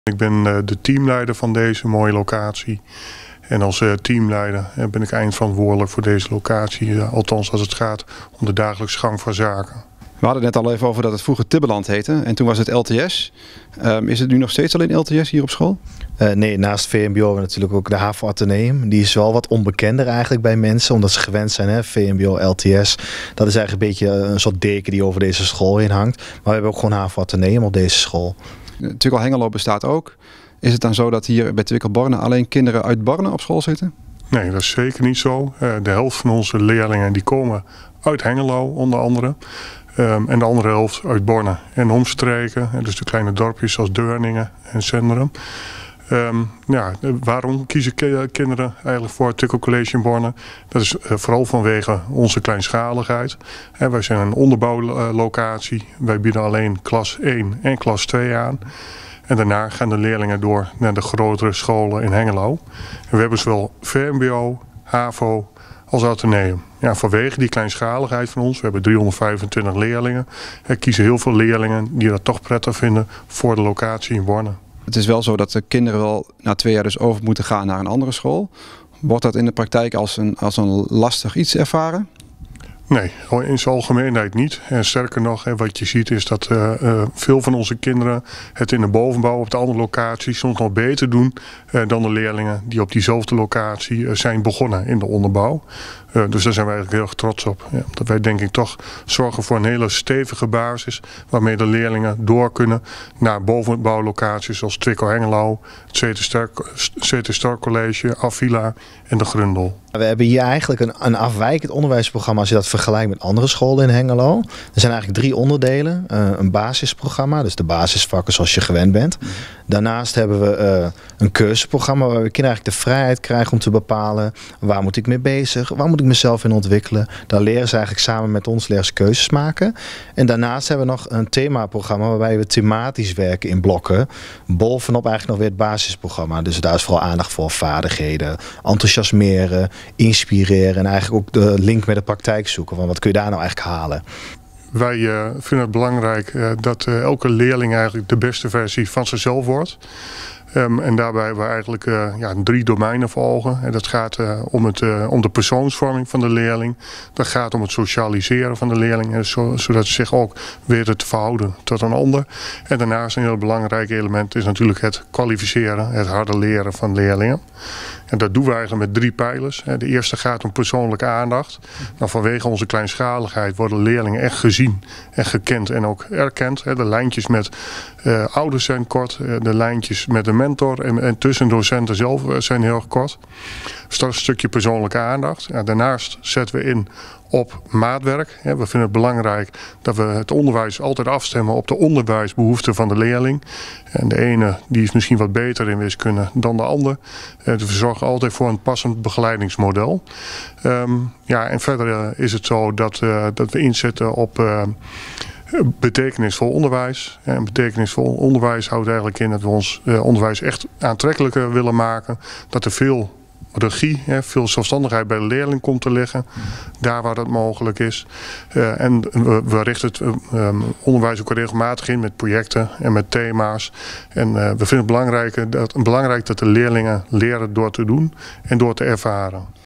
Ik ben de teamleider van deze mooie locatie. En als teamleider ben ik eindverantwoordelijk voor deze locatie. Althans als het gaat om de dagelijkse gang van zaken. We hadden het net al even over dat het vroeger Tibbeland heette en toen was het LTS. Is het nu nog steeds alleen LTS hier op school? Nee, naast VMBO hebben we natuurlijk ook de HAVO Atheneum. Die is wel wat onbekender eigenlijk bij mensen, omdat ze gewend zijn. Hè? VMBO, LTS, dat is eigenlijk een beetje een soort deken die over deze school heen hangt. Maar we hebben ook gewoon HAVO Atheneum op deze school. Twickel Hengelo bestaat ook. Is het dan zo dat hier bij Twickel Borne alleen kinderen uit Borne op school zitten? Nee, dat is zeker niet zo. De helft van onze leerlingen die komen uit Hengelo onder andere. En de andere helft uit Borne en omstreken. Dus de kleine dorpjes zoals Deurningen en Zenderen. Waarom kiezen kinderen eigenlijk voor het Twickel College in Borne? Dat is vooral vanwege onze kleinschaligheid. Wij zijn een onderbouwlocatie. Wij bieden alleen klas 1 en klas 2 aan. En daarna gaan de leerlingen door naar de grotere scholen in Hengelo. En we hebben zowel VMBO, HAVO als Atheneum. Ja, vanwege die kleinschaligheid van ons, we hebben 325 leerlingen. Er kiezen heel veel leerlingen die dat toch prettig vinden voor de locatie in Borne. Het is wel zo dat de kinderen wel na 2 jaar dus over moeten gaan naar een andere school. Wordt dat in de praktijk als een lastig iets ervaren? Nee, in zijn algemeenheid niet. En sterker nog, wat je ziet is dat veel van onze kinderen het in de bovenbouw op de andere locatie soms nog beter doen dan de leerlingen die op diezelfde locatie zijn begonnen in de onderbouw. Dus daar zijn wij eigenlijk heel erg trots op. Ja, dat wij denk ik toch zorgen voor een hele stevige basis waarmee de leerlingen door kunnen naar bovenbouwlocaties zoals Twickel Hengelo, het CT Ster College, Avila en de Grundel. We hebben hier eigenlijk een afwijkend onderwijsprogramma als je dat vergelijkt met andere scholen in Hengelo. Er zijn eigenlijk 3 onderdelen. Een basisprogramma, dus de basisvakken zoals je gewend bent. Daarnaast hebben we een keuzeprogramma waar we kinderen eigenlijk de vrijheid krijgen om te bepalen waar moet ik mee bezig, waar moet ik mezelf in ontwikkelen. Daar leren ze eigenlijk samen met ons keuzes maken. En daarnaast hebben we nog een themaprogramma waarbij we thematisch werken in blokken. Bovenop eigenlijk nog weer het basisprogramma. Dus daar is vooral aandacht voor vaardigheden, enthousiasmeren, inspireren en eigenlijk ook de link met de praktijk zoeken. Van wat kun je daar nou eigenlijk halen? Wij vinden het belangrijk dat elke leerling eigenlijk de beste versie van zichzelf wordt. En daarbij hebben we eigenlijk 3 domeinen voor ogen. En dat gaat om de persoonsvorming van de leerling. Dat gaat om het socialiseren van de leerling. Zodat ze zich ook weten te verhouden tot een ander. En daarnaast een heel belangrijk element is natuurlijk het kwalificeren, het harde leren van leerlingen. En dat doen we eigenlijk met 3 pijlers. De eerste gaat om persoonlijke aandacht. Nou, vanwege onze kleinschaligheid worden leerlingen echt gezien en gekend en ook erkend. De lijntjes met ouders zijn kort, de lijntjes met de mentor en tussen docenten zelf zijn heel erg kort. Dus dat is een stukje persoonlijke aandacht. Ja, daarnaast zetten we in op maatwerk. We vinden het belangrijk dat we het onderwijs altijd afstemmen op de onderwijsbehoeften van de leerling. En de ene die is misschien wat beter in wiskunde dan de ander. Dus we zorgen altijd voor een passend begeleidingsmodel. En verder is het zo dat we inzetten op betekenisvol onderwijs. En betekenisvol onderwijs houdt eigenlijk in dat we ons onderwijs echt aantrekkelijker willen maken. Dat er veel regie, veel zelfstandigheid bij de leerling komt te liggen. Daar waar dat mogelijk is. En we richten het onderwijs ook regelmatig in met projecten en met thema's. En we vinden het belangrijk dat de leerlingen leren door te doen en door te ervaren.